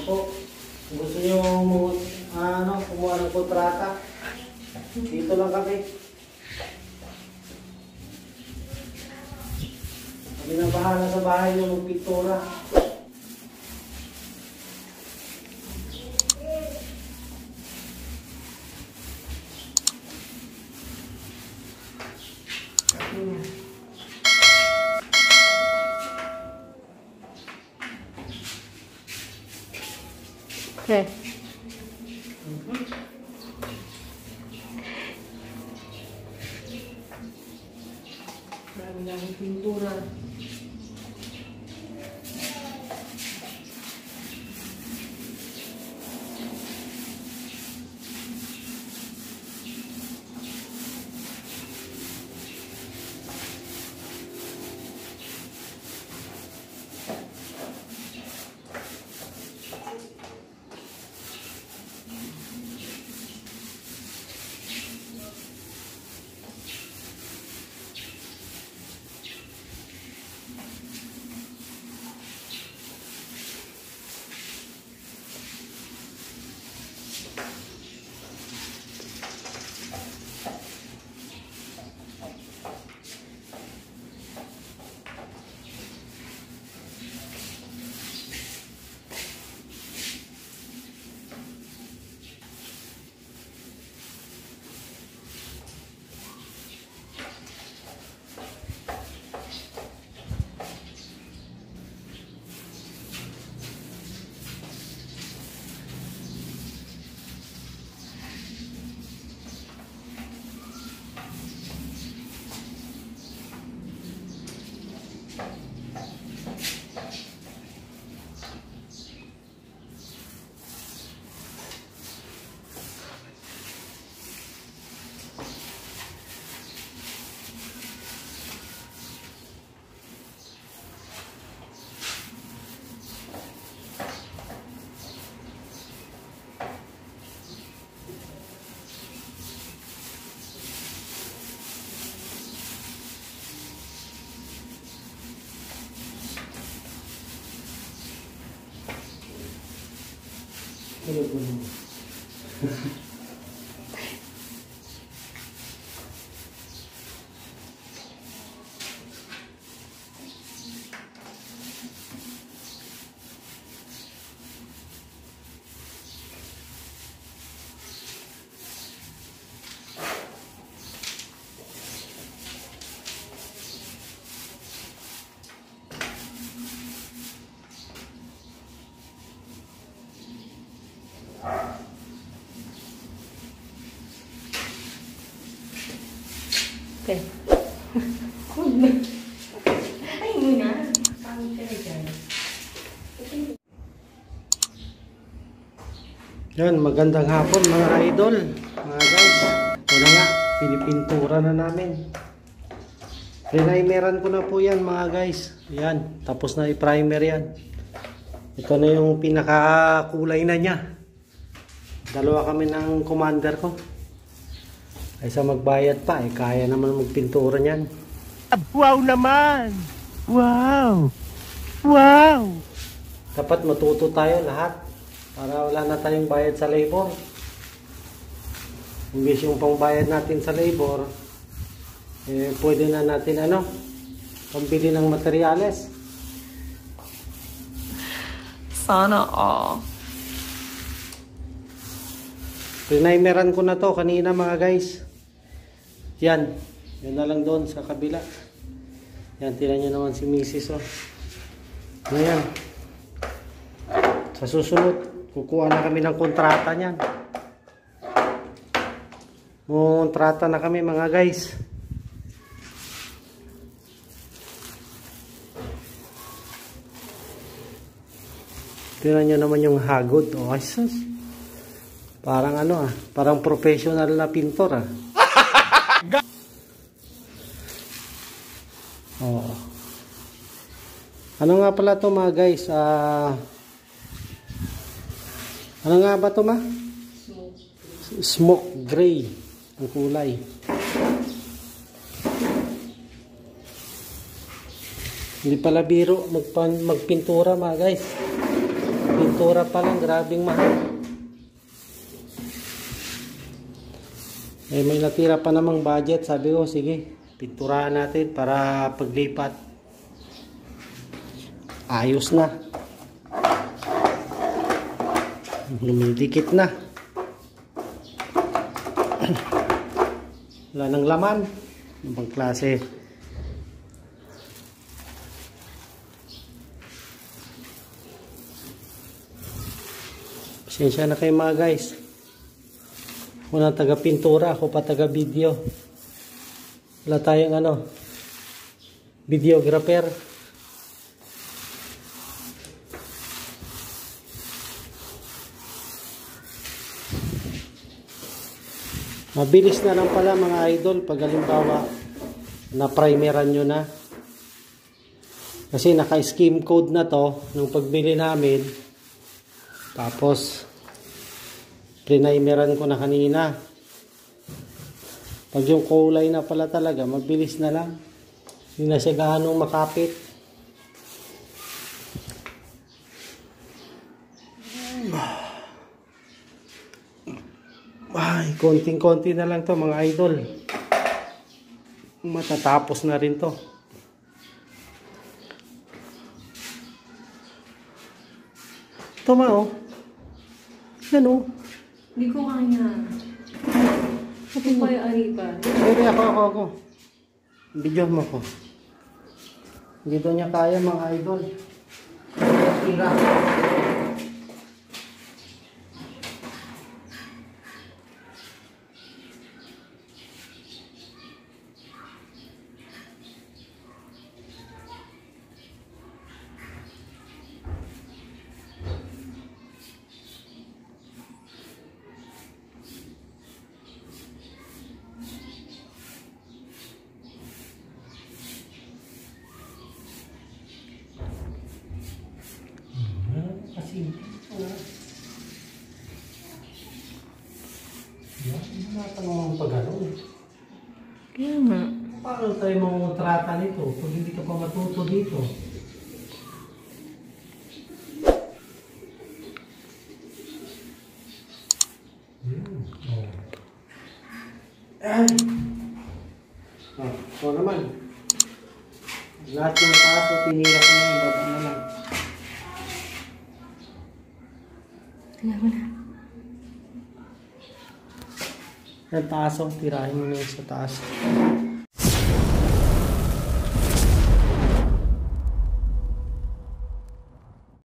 po. Kung gusto nyo kumuha ng kontrata, dito lang kami. Kami na bahala sa bahay nyo magpintura. Okay. Dami-dami pintura. Okay. Ay, muna. Pangit ka na dyan. Yan, magandang hapon mga idol. Mga guys, wala nga, pinipintura na namin. Primeran ko na po yan mga guys. Yan, tapos na i-primer yan. Ito na yung pinakakulay na niya. Dalawa kami ng commander ko. Ay sa magbayad pa, kaya naman magpintura niyan. Wow naman! Wow! Wow! Dapat matuto tayo lahat para wala na tayong bayad sa labor. Imbis yung pangbayad natin sa labor, pwede na natin pambili ng materyales. Sana all. Primeran ko na to kanina mga guys. Yan na lang doon sa kabila. Yan, tinan nyo naman si Mrs. Ayan. Sa susunod, kukuha na kami ng kontrata niyan. Kontrata na kami mga guys. Tinan nyo naman yung hagod. Oh, Jesus. Parang parang professional na pintor Oh. Ano nga pala to mga guys? Ano nga ba to ma? Smoke gray ang kulay. Hindi pala biro magpintura mga guys. pintura pa lang, grabing mahal. Eh, may natira pa namang budget. Sabi ko, sige, pinturahan natin para paglipat. Ayos na. Lumidikit na. Wala nang laman. Ibang klase. Pasensya na kayo mga guys. Una taga-pintura, ako pa taga-video. Wala tayong videographer. Mabilis na lang pala mga idol pag halimbawa na-primeran nyo na. Kasi naka-scheme code na to nung pagbili namin. Tapos primeran ko na kanina. Pag yung kulay na pala talaga, mabilis na lang. Hindi na siya gaanong makapit. Ay, konting-konti na lang to mga idol. Matatapos na rin to. Ito oh. Yan oh. Hindi ko kaya. Ako pa yung aripa. Pero ako. Video mo ko. Hindi daw niya kaya mga idol. Tira. Kasi ang pag-ano. Kaya nga. Paano tayo mamutrata nito pag hindi ka pa matuto dito? Ay! So naman. Lahat ng taso, tinira ko na yung baba na lang. Alam mo na. Yung taso, tirahin mo na yung sa taas.